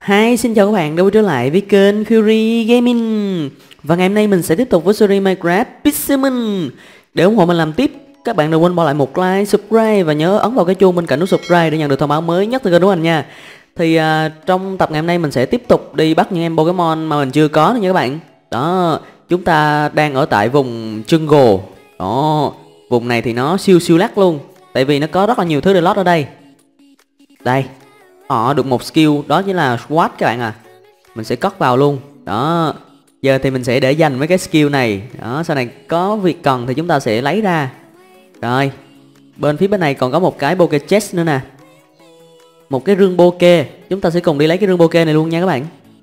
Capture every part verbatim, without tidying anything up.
Hi, xin chào các bạn đã quay trở lại với kênh Fury Gaming. Và ngày hôm nay mình sẽ tiếp tục với series Minecraft Pixelmon. Để ủng hộ mình làm tiếp, các bạn đừng quên bỏ lại một like, subscribe và nhớ ấn vào cái chuông bên cạnh nút subscribe để nhận được thông báo mới nhất từ kênh của mình nha. Thì uh, trong tập ngày hôm nay mình sẽ tiếp tục đi bắt những em Pokemon mà mình chưa có nữa nha các bạn. Đó, chúng ta đang ở tại vùng Jungle. Đó, vùng này thì nó siêu siêu lắc luôn, tại vì nó có rất là nhiều thứ để lót ở đây. Đây, họ được một skill đó chính là SWAT các bạn à. Mình sẽ cất vào luôn. Đó, giờ thì mình sẽ để dành mấy cái skill này. Đó, sau này có việc cần thì chúng ta sẽ lấy ra. Rồi, bên phía bên này còn có một cái Poké Chest nữa nè. Một cái rương Poké. Chúng ta sẽ cùng đi lấy cái rương Poké này luôn nha các bạn.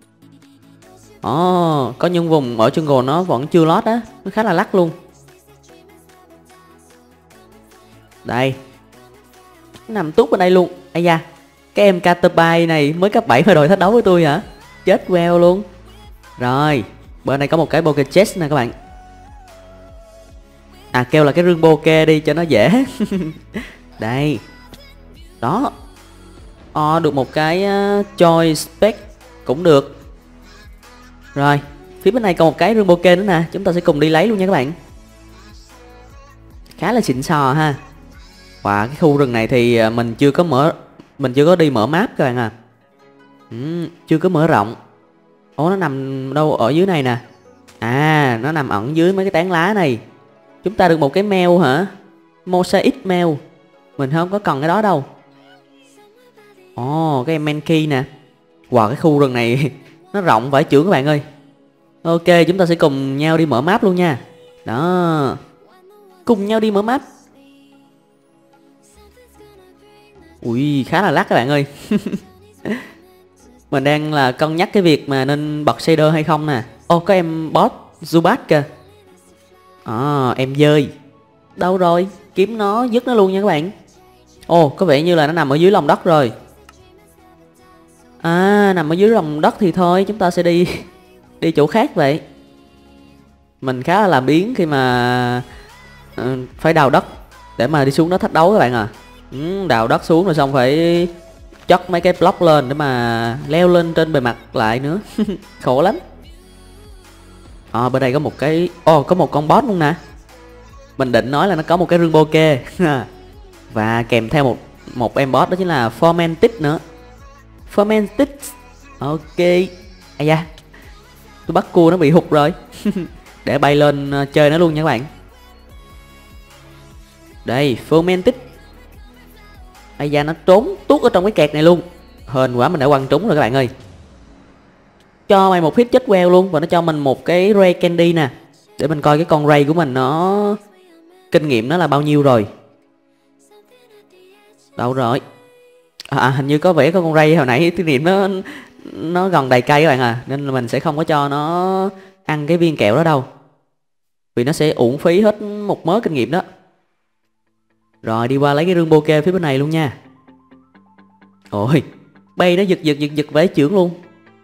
Ồ, có những vùng ở jungle nó vẫn chưa lót á, nó khá là lắc luôn. Đây, nằm tút bên đây luôn. Ây da, cái em Caterpie này mới cấp bảy mà đòi thách đấu với tôi hả? Chết queo luôn. Rồi, bên đây có một cái Poké Chest nè các bạn. À, kêu là cái rương Poké đi cho nó dễ. Đây. Đó. Ờ, được một cái uh, Choice Spec cũng được. Rồi, phía bên này còn một cái rương Poké nữa nè, chúng ta sẽ cùng đi lấy luôn nha các bạn. Khá là xịn sò ha. Và cái khu rừng này thì mình chưa có mở Mình chưa có đi mở map các bạn à. ừ, Chưa có mở rộng. Ồ, nó nằm đâu ở dưới này nè. À, nó nằm ẩn dưới mấy cái tán lá này. Chúng ta được một cái mail hả? Mosaic mail. Mình không có cần cái đó đâu. Ồ, cái em Mankey nè. Wow, cái khu rừng này nó rộng vãi chưởng các bạn ơi. Ok, chúng ta sẽ cùng nhau đi mở map luôn nha. Đó, cùng nhau đi mở map. Ui, khá là lắc các bạn ơi. Mình đang là cân nhắc cái việc mà nên bật shader hay không nè. Ô, có em boss Zubat kìa. À, em dơi. Đâu rồi? Kiếm nó, dứt nó luôn nha các bạn. Ồ, có vẻ như là nó nằm ở dưới lòng đất rồi. À, nằm ở dưới lòng đất thì thôi, chúng ta sẽ đi đi chỗ khác vậy. Mình khá là làm biếng khi mà uh, phải đào đất để mà đi xuống đó thách đấu các bạn à. Ừ, đào đất xuống rồi xong phải chất mấy cái block lên để mà leo lên trên bề mặt lại nữa. Khổ lắm. À, bên đây có một cái... Ồ, oh, có một con boss luôn nè. Mình định nói là nó có một cái rương Poké. Và kèm theo một một em boss đó chính là Fomantic nữa. Fomantic. Ok. Ây da, tôi bắt cua nó bị hụt rồi. Để bay lên chơi nó luôn nha các bạn. Đây, Fomantic. Ây da, nó trốn tuốt ở trong cái kẹt này luôn. Hên quá, mình đã quăng trúng rồi các bạn ơi. Cho mày một hit chết queo luôn. Và nó cho mình một cái Ray Candy nè. Để mình coi cái con Ray của mình nó kinh nghiệm nó là bao nhiêu rồi. Đâu rồi? À, hình như có vẻ có con Ray hồi nãy kinh nghiệm nó nó gần đầy cây các bạn à. Nên là mình sẽ không có cho nó ăn cái viên kẹo đó đâu, vì nó sẽ uổng phí hết một mớ kinh nghiệm đó. Rồi, đi qua lấy cái rương Poké phía bên này luôn nha. Ôi, bay nó giật giật giật giật vẽ chưởng luôn.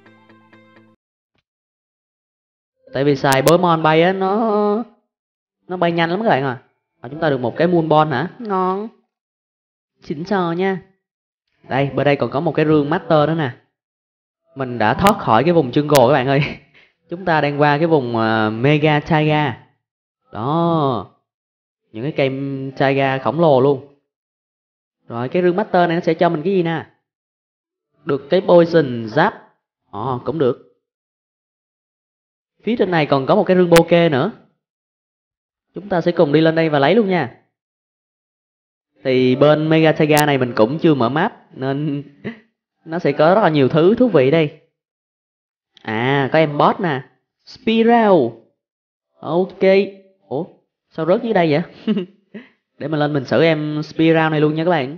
Tại vì xài Pokemon bay á, nó nó bay nhanh lắm các bạn à. À, chúng ta được một cái Moonball hả? Ngon. Xịn sò nha. Đây, bên đây còn có một cái rương Master nữa nè. Mình đã thoát khỏi cái vùng jungle các bạn ơi. Chúng ta đang qua cái vùng uh, Mega Taiga. Đó, những cái cây Taiga khổng lồ luôn. Rồi, cái rương Master này nó sẽ cho mình cái gì nè? Được cái Poison Giáp. Ồ, cũng được. Phía trên này còn có một cái rương Poké nữa. Chúng ta sẽ cùng đi lên đây và lấy luôn nha. Thì bên Mega Taiga này mình cũng chưa mở map, nên nó sẽ có rất là nhiều thứ thú vị đây. À, có em boss nè. Spiral. Ok. Ủa, sao rớt dưới đây vậy? Để mình lên mình xử em Spiral này luôn nha các bạn.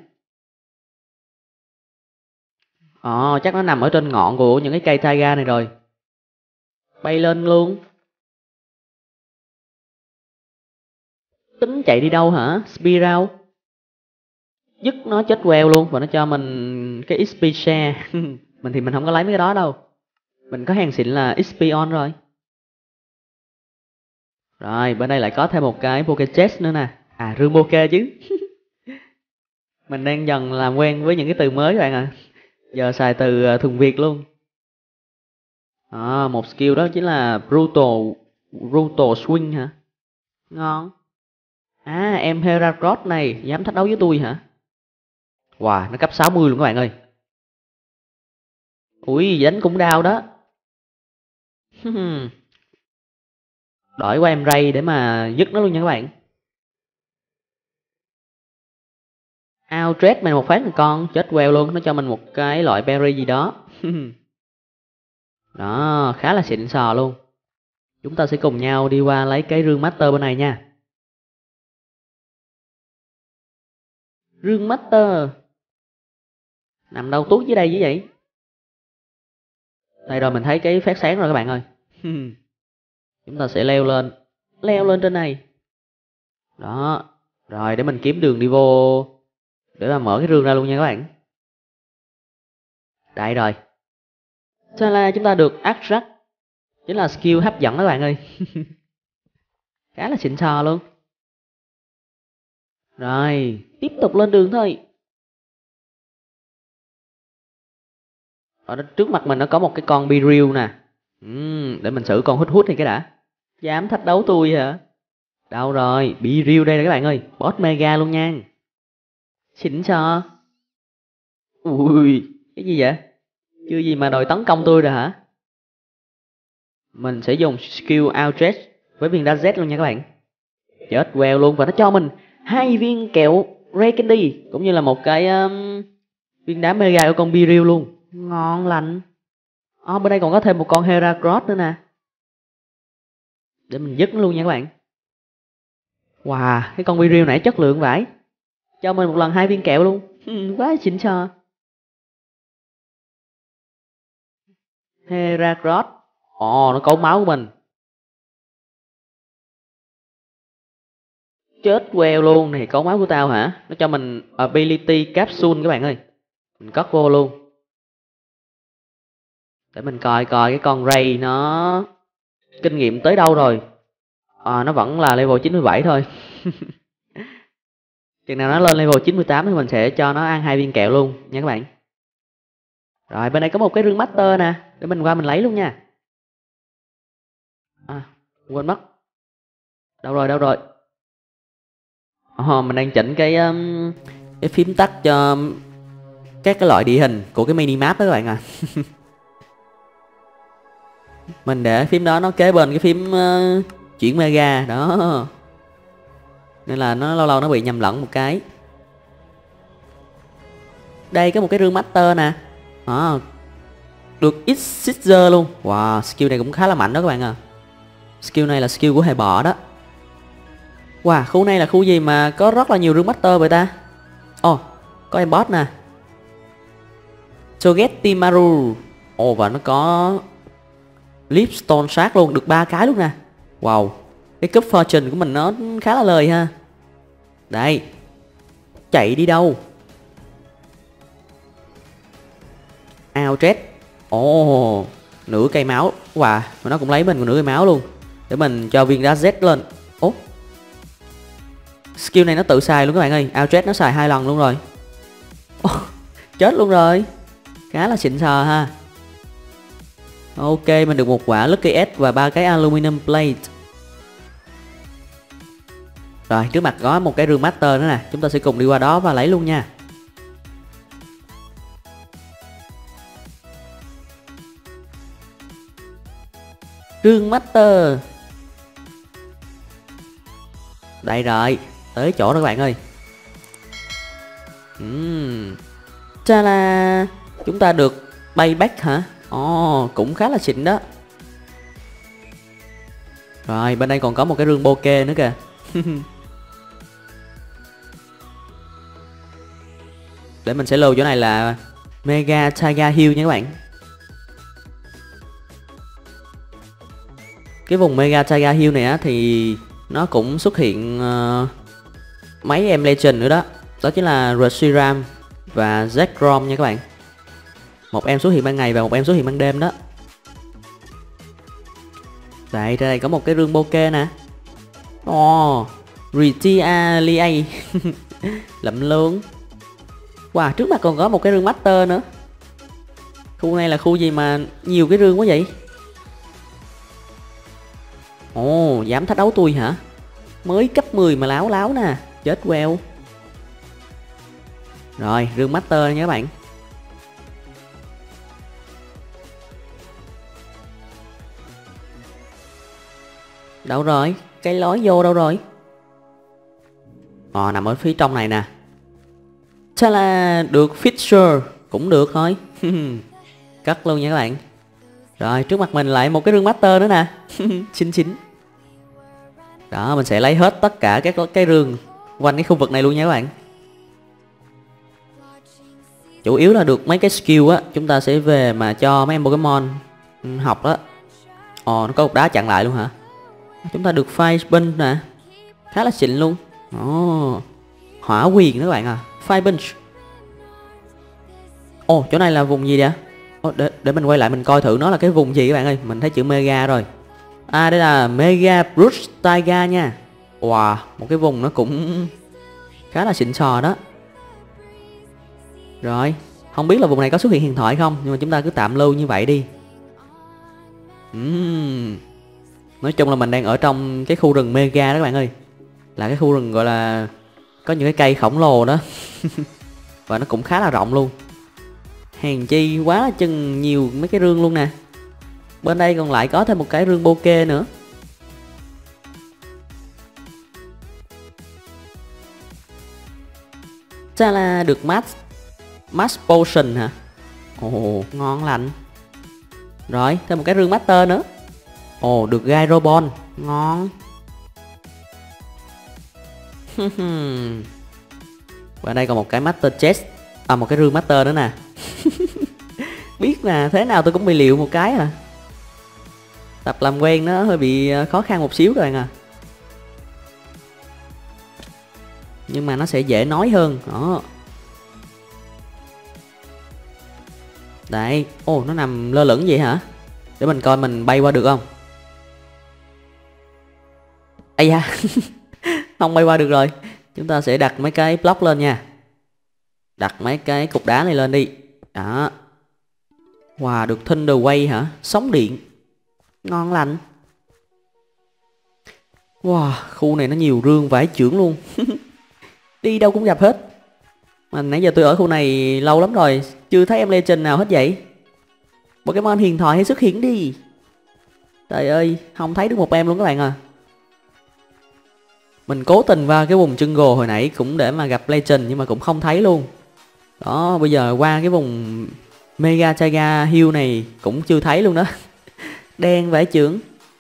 Ồ, chắc nó nằm ở trên ngọn của những cái cây Taiga này rồi. Bay lên luôn. Tính chạy đi đâu hả? Spiral. Dứt nó chết queo luôn. Và nó cho mình cái ích pê share. Mình thì mình không có lấy mấy cái đó đâu. Mình có hàng xịn là ích pê on rồi. Rồi, bên đây lại có thêm một cái Poké Chest nữa nè. À, rương Poké chứ. Mình đang dần làm quen với những cái từ mới các bạn ạ. À. Giờ xài từ thuần Việt luôn. À, một skill đó chính là Brutal Brutal Swing hả? Ngon. À, em Heracross này dám thách đấu với tôi hả? Wow, nó cấp sáu mươi luôn các bạn ơi. Ui, đánh cũng đau đó. Đổi qua em Ray để mà dứt nó luôn nha các bạn. Outred mình một phát một con, chết queo luôn, nó cho mình một cái loại berry gì đó. Đó, khá là xịn sò luôn. Chúng ta sẽ cùng nhau đi qua lấy cái rương master bên này nha. Rương master nằm đâu tuốt dưới đây như vậy? Đây rồi, mình thấy cái phát sáng rồi các bạn ơi. Chúng ta sẽ leo lên. Leo lên trên này. Đó. Rồi để mình kiếm đường đi vô để mà mở cái rương ra luôn nha các bạn. Đây rồi. Cho là chúng ta được Attract, chính là skill hấp dẫn các bạn ơi. Khá là xịn sò luôn. Rồi, tiếp tục lên đường thôi. Ở đó, trước mặt mình nó có một cái con Beedrill nè. uhm, Để mình xử con hút hút này cái đã. Dám thách đấu tôi hả? Đâu rồi, Beedrill đây nè các bạn ơi. Boss mega luôn nha. Xịn sò. Ui, cái gì vậy? Chưa gì mà đòi tấn công tôi rồi hả? Mình sẽ dùng skill Outstretch với viên đá Z luôn nha các bạn. Chết queo luôn, và nó cho mình hai viên kẹo Rare Candy cũng như là một cái um, viên đá mega của con Beedrill luôn. Ngon lành. À, bên đây còn có thêm một con Heracross nữa nè. Để mình dứt nó luôn nha các bạn. Wow, cái con Beedrill này chất lượng vãi. Cho mình một lần hai viên kẹo luôn. Quá xịn sò. Heracross. Ồ, nó cấu máu của mình. Chết queo luôn. Này cấu máu của tao hả? Nó cho mình Ability Capsule các bạn ơi. Mình cất vô luôn. Để mình coi coi cái con Ray nó kinh nghiệm tới đâu rồi. À, nó vẫn là level chín mươi bảy thôi. Chừng nào nó lên level chín mươi tám thì mình sẽ cho nó ăn hai viên kẹo luôn nha các bạn. Rồi bên đây có một cái rương master nè, để mình qua mình lấy luôn nha. À, quên mất. Đâu rồi, đâu rồi? Ồ, mình đang chỉnh cái um, cái phím tắt cho các cái loại địa hình của cái minimap đó các bạn à. Mình để phím đó nó kế bên cái phím uh, chuyển mega đó, nên là nó lâu lâu nó bị nhầm lẫn một cái. Đây có một cái rương master nè. À, được X Scissor luôn. Wow, skill này cũng khá là mạnh đó các bạn à. Skill này là skill của hề bọ đó. Wow, khu này là khu gì mà có rất là nhiều rương master vậy ta? Ồ, oh, có em boss nè. Sogetimaru. Ồ, oh, và nó có Lipstone Shark luôn, được ba cái luôn nè. Wow, cái cúp fortune của mình nó khá là lời ha. Đây. Chạy đi đâu? Outred. Ồ, oh, nửa cây máu. Wow, mà nó cũng lấy mình một nửa cây máu luôn. Để mình cho viên đá Z lên. Ố, oh, skill này nó tự xài luôn các bạn ơi. Outred nó xài hai lần luôn rồi. Oh, chết luôn rồi. Khá là xịn sò ha. Ok, mình được một quả Lucky S và ba cái Aluminum Plate. Rồi, trước mặt có một cái rương master nữa nè. Chúng ta sẽ cùng đi qua đó và lấy luôn nha. Rương master. Đây rồi, tới chỗ đó các bạn ơi. uhm. Cha là chúng ta được payback hả? Ồ, oh, cũng khá là xịn đó. Rồi, bên đây còn có một cái rương bokeh nữa kìa. Để mình sẽ lưu chỗ này là Mega Taiga Hill nha các bạn. Cái vùng Mega Taiga Hill này á thì nó cũng xuất hiện uh, mấy em legend nữa đó. Đó chính là Reshiram và Zekrom nha các bạn. Một em xuất hiện ban ngày và một em xuất hiện ban đêm đó. Đây, đây có một cái rương bokeh nè. Ồ, oh, Retialia. Lậm luôn. Wow, trước mặt còn có một cái rương master nữa. Khu này là khu gì mà nhiều cái rương quá vậy? Ồ, dám thách đấu tôi hả? Mới cấp mười mà láo láo nè. Chết queo. Rồi, rương master nha các bạn. Đâu rồi? Cái lối vô đâu rồi? Ờ, nằm ở phía trong này nè. Chà là được Fisher. Cũng được thôi. Cất luôn nha các bạn. Rồi, trước mặt mình lại một cái rương master nữa nè. Xinh xinh. Đó, mình sẽ lấy hết tất cả các cái rương quanh cái khu vực này luôn nha các bạn. Chủ yếu là được mấy cái skill á, chúng ta sẽ về mà cho mấy em Pokemon học đó. Ồ, nó có cục đá chặn lại luôn hả? Chúng ta được Fire Punch nè. Khá là xịn luôn. Ồ, hỏa quyền nữa các bạn à. Fire Punch. Ồ, chỗ này là vùng gì vậy? Ồ, để, để mình quay lại mình coi thử nó là cái vùng gì các bạn ơi. Mình thấy chữ Mega rồi. À, đây là Mega Bruce Taiga nha. Wow, một cái vùng nó cũng khá là xịn sò đó. Rồi, không biết là vùng này có xuất hiện huyền thoại không, nhưng mà chúng ta cứ tạm lưu như vậy đi. uhm. Nói chung là mình đang ở trong cái khu rừng Mega đó các bạn ơi. Là cái khu rừng gọi là có những cái cây khổng lồ đó. Và nó cũng khá là rộng luôn. Hèn chi quá chừng nhiều mấy cái rương luôn nè. Bên đây còn lại có thêm một cái rương bokeh nữa. Chà là được max Max Potion hả? Ồ, ngon lành. Rồi, thêm một cái rương master nữa. Ồ, được Gyrobon. Ngon. Và đây còn một cái Master Chest. À, một cái rương master nữa nè. Biết là thế nào tôi cũng bị liệu một cái à. Tập làm quen nó hơi bị khó khăn một xíu các bạn à. Nhưng mà nó sẽ dễ nói hơn. Đó. Đấy. Ồ, nó nằm lơ lửng vậy hả? Để mình coi mình bay qua được không. Ây da. Không bay qua được rồi. Chúng ta sẽ đặt mấy cái block lên nha. Đặt mấy cái cục đá này lên đi. Đó. Wow, được Thunder Wave hả? Sóng điện. Ngon lành. Wow, khu này nó nhiều rương vải chưởng luôn. Đi đâu cũng gặp hết. Mà nãy giờ tôi ở khu này lâu lắm rồi, chưa thấy em Legend nào hết vậy. Pokemon huyền thoại hãy xuất hiện đi. Trời ơi, không thấy được một em luôn các bạn à. Mình cố tình vào cái vùng jungle hồi nãy cũng để mà gặp Legend nhưng mà cũng không thấy luôn. Đó, bây giờ qua cái vùng Mega Taiga Hill này cũng chưa thấy luôn đó. Đen vải chưởng.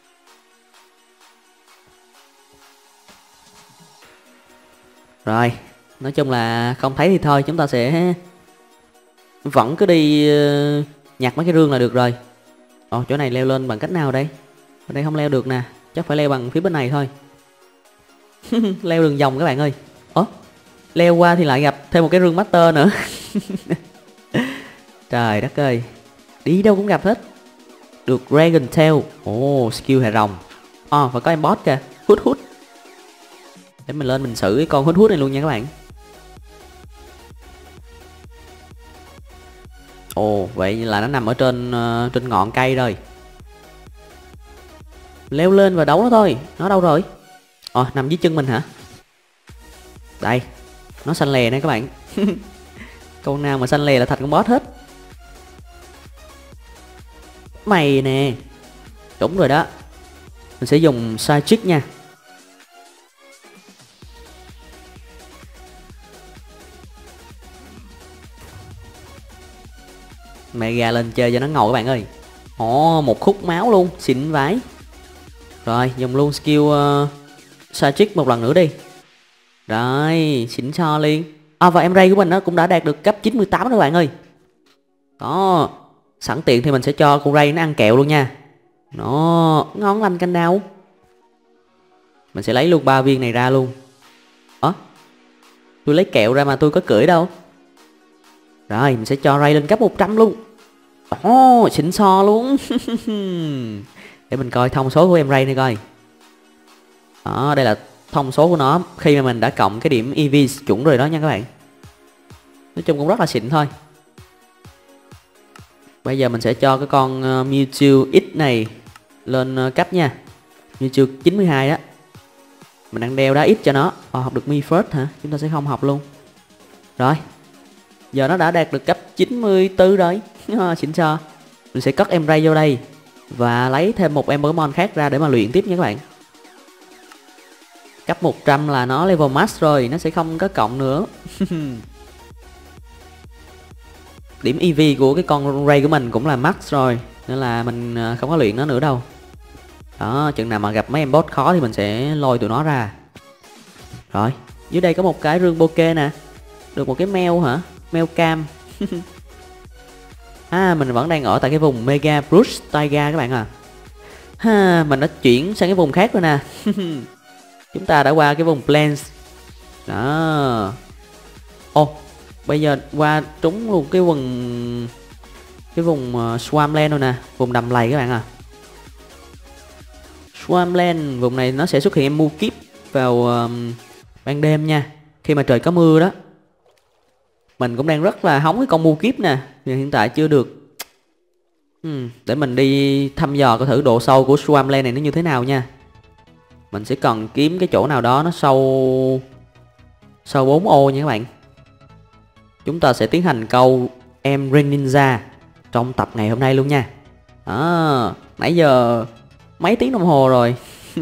Rồi, nói chung là không thấy thì thôi, chúng ta sẽ vẫn cứ đi uh, nhặt mấy cái rương là được rồi. Ồ, chỗ này leo lên bằng cách nào đây? Ở đây không leo được nè, chắc phải leo bằng phía bên này thôi. Leo đường vòng các bạn ơi. Ủa, leo qua thì lại gặp thêm một cái rương master nữa. Trời đất ơi, đi đâu cũng gặp hết. Được Dragon Tail. Ồ, oh, skill hệ rồng. Ồ, oh, và có em boss kìa, hút hút. Để mình lên mình xử cái con hút hút này luôn nha các bạn. Ồ, oh, vậy là nó nằm ở trên uh, trên ngọn cây rồi. Leo lên và đấu nó thôi. Nó đâu rồi? Ồ, oh, nằm dưới chân mình hả? Đây, nó xanh lè nè các bạn. Con nào mà xanh lè là thành con boss hết. Mày nè. Đúng rồi đó. Mình sẽ dùng Psychic nha. Mega lên chơi cho nó ngầu các bạn ơi. Ồ, một khúc máu luôn, xịn vãi. Rồi, dùng luôn skill uh, Psychic một lần nữa đi. Rồi, xịn so liền. À, và em Ray của mình nó cũng đã đạt được cấp chín mươi tám rồi các bạn ơi. Đó, sẵn tiện thì mình sẽ cho con Ray nó ăn kẹo luôn nha. Nó ngon lành canh đau. Mình sẽ lấy luôn ba viên này ra luôn. Ủa, tôi lấy kẹo ra mà tôi có cưỡi đâu. Rồi, mình sẽ cho Ray lên cấp một trăm luôn. Ồ, oh, xịn so luôn. Để mình coi thông số của em Ray này coi. Đó, đây là thông số của nó khi mà mình đã cộng cái điểm e vê chuẩn rồi đó nha các bạn. Nói chung cũng rất là xịn thôi. Bây giờ mình sẽ cho cái con uh, Mewtwo X này lên uh, cấp nha. Mewtwo chín mươi hai đó. Mình đang đeo đá ít cho nó. Ờ, học được Mi First hả? Chúng ta sẽ không học luôn. Rồi. Giờ nó đã đạt được cấp chín mươi tư rồi. Xịn sò. Mình sẽ cất Emray vô đây và lấy thêm một em Pokemon khác ra để mà luyện tiếp nha các bạn. Cấp một trăm là nó level max rồi, nó sẽ không có cộng nữa. Điểm e vê của cái con Ray của mình cũng là max rồi, nên là mình không có luyện nó nữa đâu. Đó, chừng nào mà gặp mấy em boss khó thì mình sẽ lôi tụi nó ra. Rồi, dưới đây có một cái rương Poké nè. Được một cái meo hả? Meo cam. À, mình vẫn đang ở tại cái vùng Mega Brush Taiga các bạn à. Ha, mình đã chuyển sang cái vùng khác rồi nè. Chúng ta đã qua cái vùng Plains. Đó. Ồ, oh, bây giờ qua trúng luôn cái vùng cái vùng uh, Swampland rồi nè, vùng đầm lầy các bạn à. Swampland, vùng này nó sẽ xuất hiện em Mukip vào uh, ban đêm nha, khi mà trời có mưa đó. Mình cũng đang rất là hóng cái con Mukip nè, nhưng hiện tại chưa được. Hmm, để mình đi thăm dò coi thử độ sâu của Swampland này nó như thế nào nha. Mình sẽ cần kiếm cái chỗ nào đó nó sâu sâu bốn ô nha các bạn. Chúng ta sẽ tiến hành câu em Greninja trong tập ngày hôm nay luôn nha. À, nãy giờ mấy tiếng đồng hồ rồi.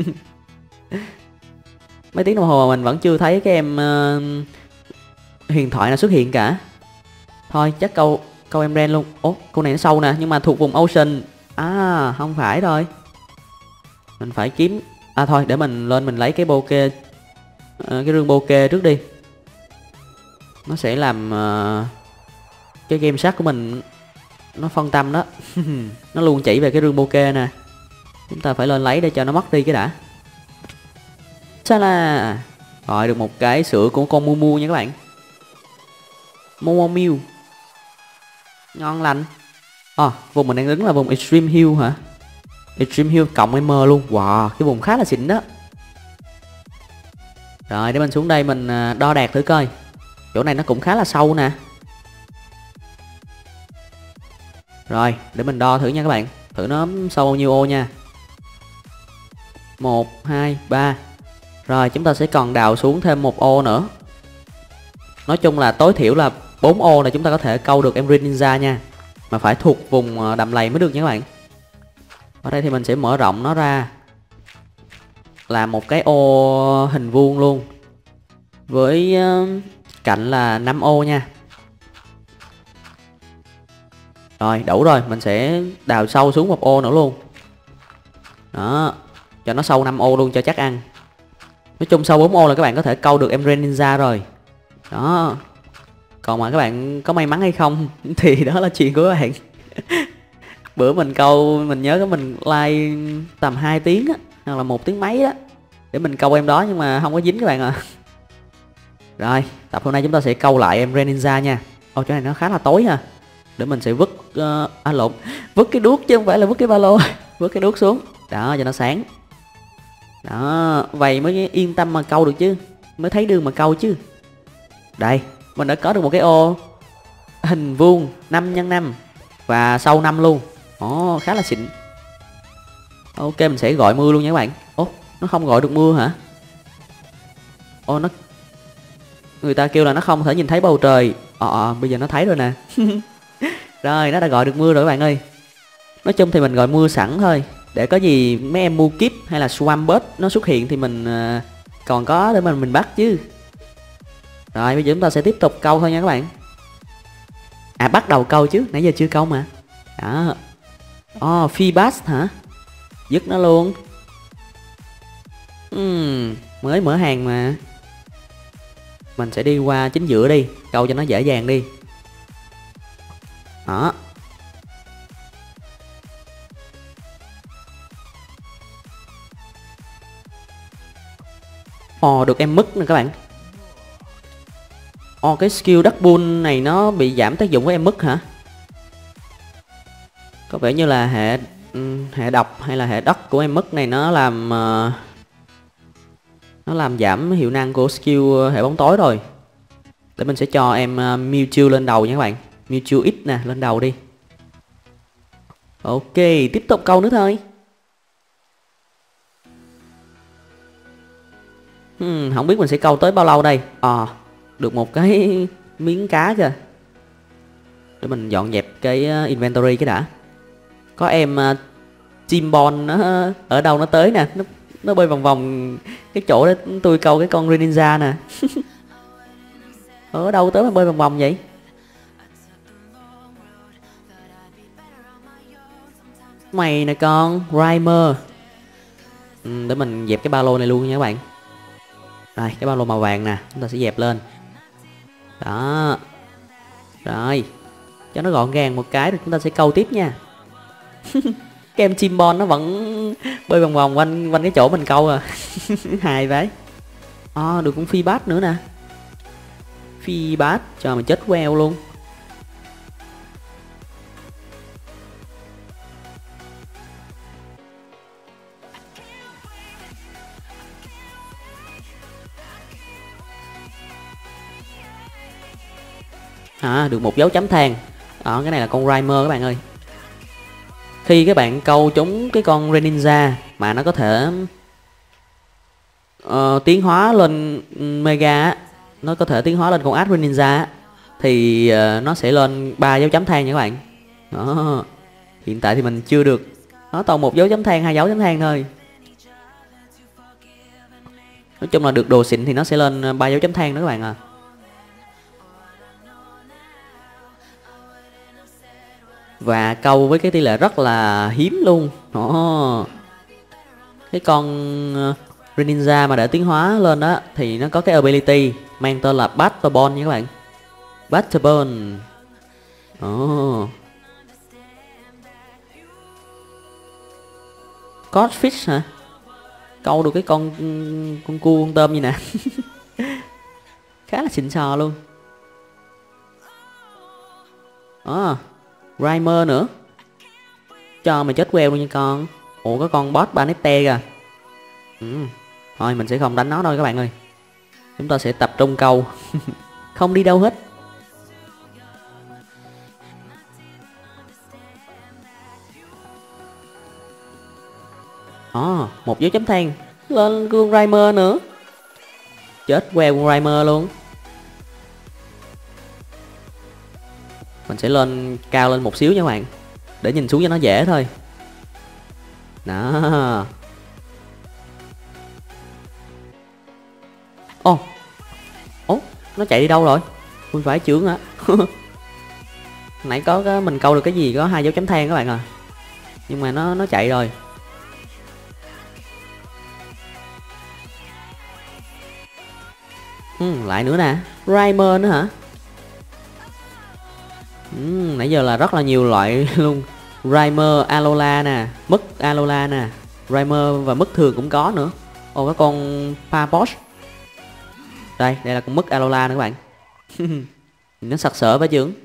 Mấy tiếng đồng hồ mà mình vẫn chưa thấy cái em uh, huyền thoại nào xuất hiện cả. Thôi chắc câu câu em Ren luôn. Ố, câu này nó sâu nè, nhưng mà thuộc vùng Ocean. À, không phải rồi. Mình phải kiếm. À thôi, để mình lên mình lấy cái Poké uh, cái rương Poké trước đi. Nó sẽ làm uh, cái game sát của mình nó phân tâm đó. Nó luôn chỉ về cái rương Poké nè. Chúng ta phải lên lấy để cho nó mất đi cái đã. Sala. Rồi, được một cái sữa của con Mumu nha các bạn. Momo Mew. Ngon lành. À, vùng mình đang đứng là vùng Extreme Hill hả? Extreme Hill cộng M luôn. Wow, cái vùng khá là xịn đó. Rồi, để mình xuống đây mình đo đạc thử coi. Chỗ này nó cũng khá là sâu nè. Rồi, để mình đo thử nha các bạn. Thử nó sâu bao nhiêu ô nha. Một, hai, ba. Rồi, chúng ta sẽ còn đào xuống thêm một ô nữa. Nói chung là tối thiểu là bốn ô là chúng ta có thể câu được em Greninja nha. Mà phải thuộc vùng đầm lầy mới được nha các bạn. Ở đây thì mình sẽ mở rộng nó ra, làm một cái ô hình vuông luôn, với cạnh là năm ô nha. Rồi, đủ rồi, mình sẽ đào sâu xuống một ô nữa luôn. Đó, cho nó sâu năm ô luôn cho chắc ăn. Nói chung sâu bốn ô là các bạn có thể câu được em Greninja rồi. Đó. Còn mà các bạn có may mắn hay không thì đó là chuyện của các bạn. Bữa mình câu, mình nhớ cái mình like tầm hai tiếng á, hoặc là một tiếng mấy đó, để mình câu em đó nhưng mà không có dính các bạn ạ. À. Rồi, tập hôm nay chúng ta sẽ câu lại em Greninja nha. Ô, chỗ này nó khá là tối ha. Để mình sẽ vứt uh, à lộn, vứt cái đuốc chứ không phải là vứt cái ba lô. Vứt cái đuốc xuống. Đó, cho nó sáng. Đó, vậy mới yên tâm mà câu được chứ, mới thấy đường mà câu chứ. Đây, mình đã có được một cái ô hình vuông năm nhân năm và sâu năm luôn. Ồ, khá là xịn. Ok, mình sẽ gọi mưa luôn nha các bạn. Ồ, nó không gọi được mưa hả? Ồ, nó người ta kêu là nó không thể nhìn thấy bầu trời. Ờ, bây giờ nó thấy rồi nè. Rồi, nó đã gọi được mưa rồi các bạn ơi. Nói chung thì mình gọi mưa sẵn thôi, để có gì mấy em Mukip hay là Swampert nó xuất hiện thì mình uh, còn có để mình mình bắt chứ. Rồi, bây giờ chúng ta sẽ tiếp tục câu thôi nha các bạn. À, bắt đầu câu chứ, nãy giờ chưa câu mà. Đó. Oh, Feebas hả? Dứt nó luôn. uhm, Mới mở hàng mà. Mình sẽ đi qua chính giữa đi, câu cho nó dễ dàng đi. Đó. Ồ, oh, được em mứt nè các bạn. Ồ, oh, cái skill Dark Bull này nó bị giảm tác dụng với em mứt hả? Có vẻ như là hệ hệ độc hay là hệ đất của em mứt này nó làm uh, nó làm giảm hiệu năng của skill hệ bóng tối rồi. Để mình sẽ cho em uh, Mewtwo lên đầu nha các bạn. Mewtwo X nè, lên đầu đi. Ok, tiếp tục câu nữa thôi. Hmm, không biết mình sẽ câu tới bao lâu đây. Ờ, được một cái miếng cá kìa. Để mình dọn dẹp cái ờ, inventory cái đã. Có em uh, chim bon nó ở đâu nó tới nè, nó nó bơi vòng vòng cái chỗ đó tôi câu cái con Greninja nè. Ở đâu tới mà bơi vòng vòng vậy? Mày nè con Rhymer. Ừ, để mình dẹp cái ba lô này luôn nha các bạn. Rồi cái ba lô màu vàng nè, chúng ta sẽ dẹp lên. Đó. Rồi, cho nó gọn gàng một cái rồi chúng ta sẽ câu tiếp nha. Cái em chim bon nó vẫn bơi vòng vòng quanh quanh cái chỗ mình câu à. Hài vậy. À, được con phi bát nữa nè. Phi bát cho mình chết queo luôn. À, được một dấu chấm than. Đó, cái này là con Rhymer các bạn ơi. Khi các bạn câu trúng cái con Greninja mà nó có thể uh, tiến hóa lên Mega á, nó có thể tiến hóa lên con Art Greninja á, thì uh, nó sẽ lên ba dấu chấm than nha các bạn. Đó. Hiện tại thì mình chưa được. Nó toàn một dấu chấm than, hai dấu chấm than thôi. Nói chung là được đồ xịn thì nó sẽ lên ba dấu chấm than đó các bạn à. Và câu với cái tỷ lệ rất là hiếm luôn. Ồ. Cái con uh, Greninja mà đã tiến hóa lên đó thì nó có cái ability mang tên là Battle Ball nha các bạn. Battle Ball. Ồ. Codfish hả? Câu được cái con con cua con tôm như nè. Khá là xịn sò luôn. À, Rhymer nữa. Cho mày chết queo luôn nha con. Ủa có con boss Banette kìa. Ừ. Thôi mình sẽ không đánh nó đâu các bạn ơi. Chúng ta sẽ tập trung câu. Không đi đâu hết. À, một dấu chấm than. Lên con Rhymer nữa. Chết queo con Rhymer luôn. Mình sẽ lên cao lên một xíu nha các bạn. Để nhìn xuống cho nó dễ thôi. Đó. Ô. Ủa, nó chạy đi đâu rồi? Mình phải chưởng hả? Nãy có cái mình câu được cái gì có hai dấu chấm than các bạn à. Nhưng mà nó nó chạy rồi. Ừ, lại nữa nè. Rhymer nữa hả? Ừ, nãy giờ là rất là nhiều loại luôn. Rhymer Alola nè, Mức Alola nè, Rhymer và Mức thường cũng có nữa. Ồ, có con Paposh. Đây, đây là con Mức Alola nữa các bạn. Nó sặc sỡ với chưởng.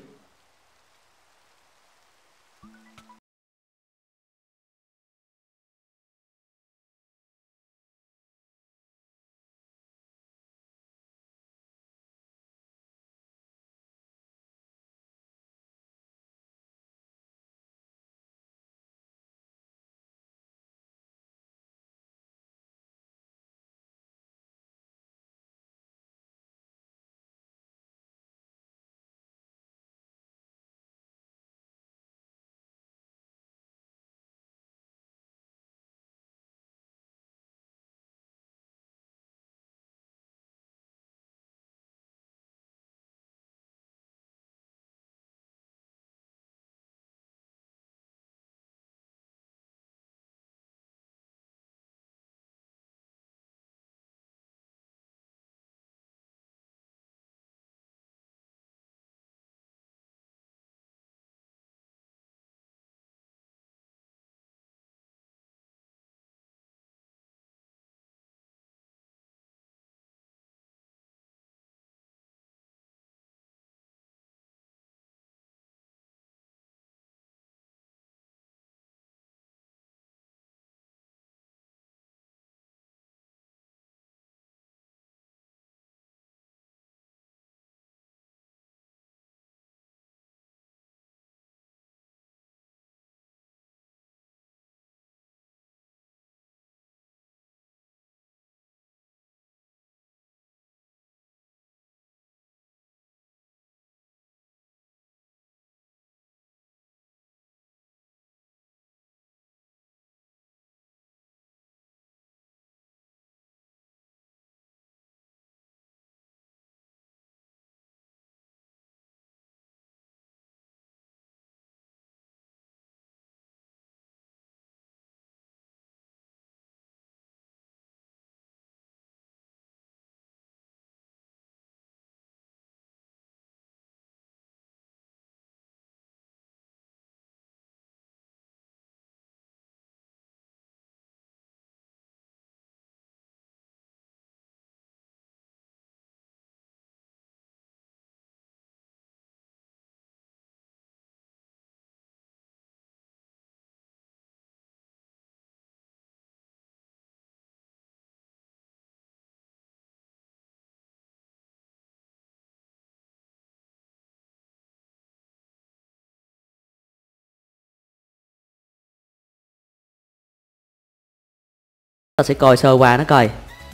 Ta sẽ coi sơ qua nó coi.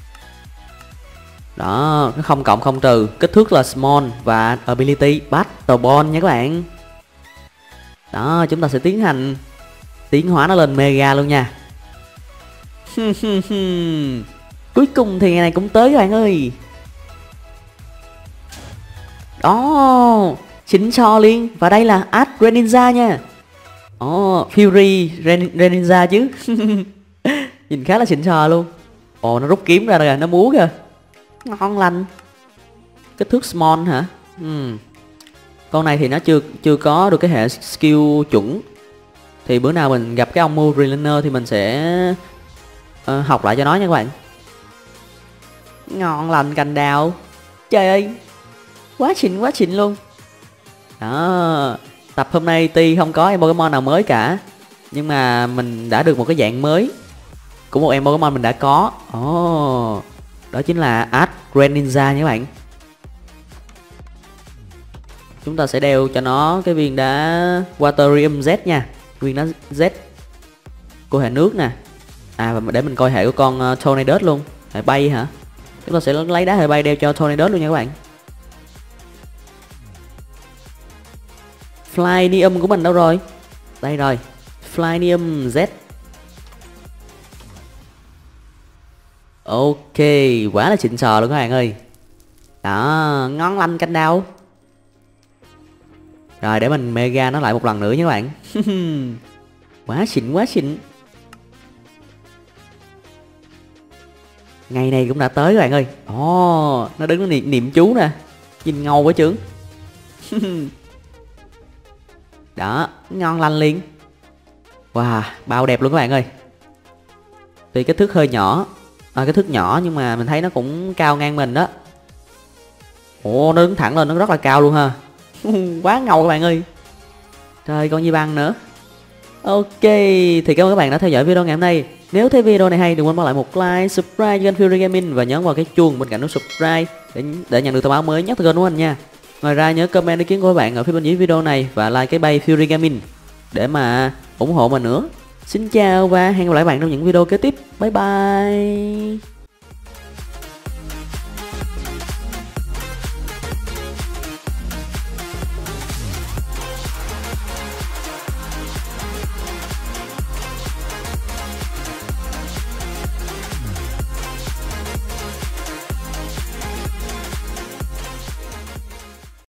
Đó, nó không cộng không trừ, kích thước là small và ability Battle Ball nha các bạn. Đó, chúng ta sẽ tiến hành tiến hóa nó lên mega luôn nha. Cuối cùng thì ngày này cũng tới các bạn ơi. Đó, xịn sò liền. Và đây là Art Greninja nha. Ồ, Fury Greninja chứ. Nhìn khá là xịn sò luôn. Ồ, nó rút kiếm ra rồi, nó múa kìa. Ngon lành. Kích thước small hả? Hmm. Con này thì nó chưa chưa có được cái hệ skill chuẩn. Thì bữa nào mình gặp cái ông Muriner thì mình sẽ uh, học lại cho nó nha các bạn. Ngon lành cành đào. Trời ơi, quá xịn quá xịn luôn. Đó, tập hôm nay tuy không có em Pokemon nào mới cả, nhưng mà mình đã được một cái dạng mới của một em Pokemon mình đã có. Ồ, oh, đó chính là Art Greninja nha các bạn. Chúng ta sẽ đeo cho nó cái viên đá Waterium Z nha. Viên đá Z của hệ nước nè. À, và để mình coi hệ của con uh, Tornadus luôn. Hệ bay hả? Chúng ta sẽ lấy đá hệ bay đeo cho Tornadus luôn nha các bạn. Flynium của mình đâu rồi? Đây rồi, Flynium Z. Ok, quá là xịn sò luôn các bạn ơi. Đó, ngon lành canh đào. Rồi để mình mega nó lại một lần nữa nha các bạn. Quá xịn quá xịn. Ngày này cũng đã tới các bạn ơi. Ồ, oh, nó đứng niệm, niệm chú nè. Nhìn ngầu quá chướng. Đó, ngon lành liền. Wow, bao đẹp luôn các bạn ơi. Tuy kích thước hơi nhỏ, à, kích thước nhỏ nhưng mà mình thấy nó cũng cao ngang mình đó. Ồ, nó đứng thẳng lên nó rất là cao luôn ha. Quá ngầu các bạn ơi. Trời, con Di Băng nữa. Ok, thì cảm ơn các bạn đã theo dõi video ngày hôm nay. Nếu thấy video này hay đừng quên bỏ lại một like, subscribe cho kênh Fury Gaming và nhấn vào cái chuông bên cạnh nút subscribe để để nhận được thông báo mới nhất từ kênh của mình nha. Ngoài ra nhớ comment ý kiến của các bạn ở phía bên dưới video này và like cái bay Fury Gaming để mà ủng hộ mình nữa. Xin chào và hẹn gặp lại các bạn trong những video kế tiếp. Bye bye.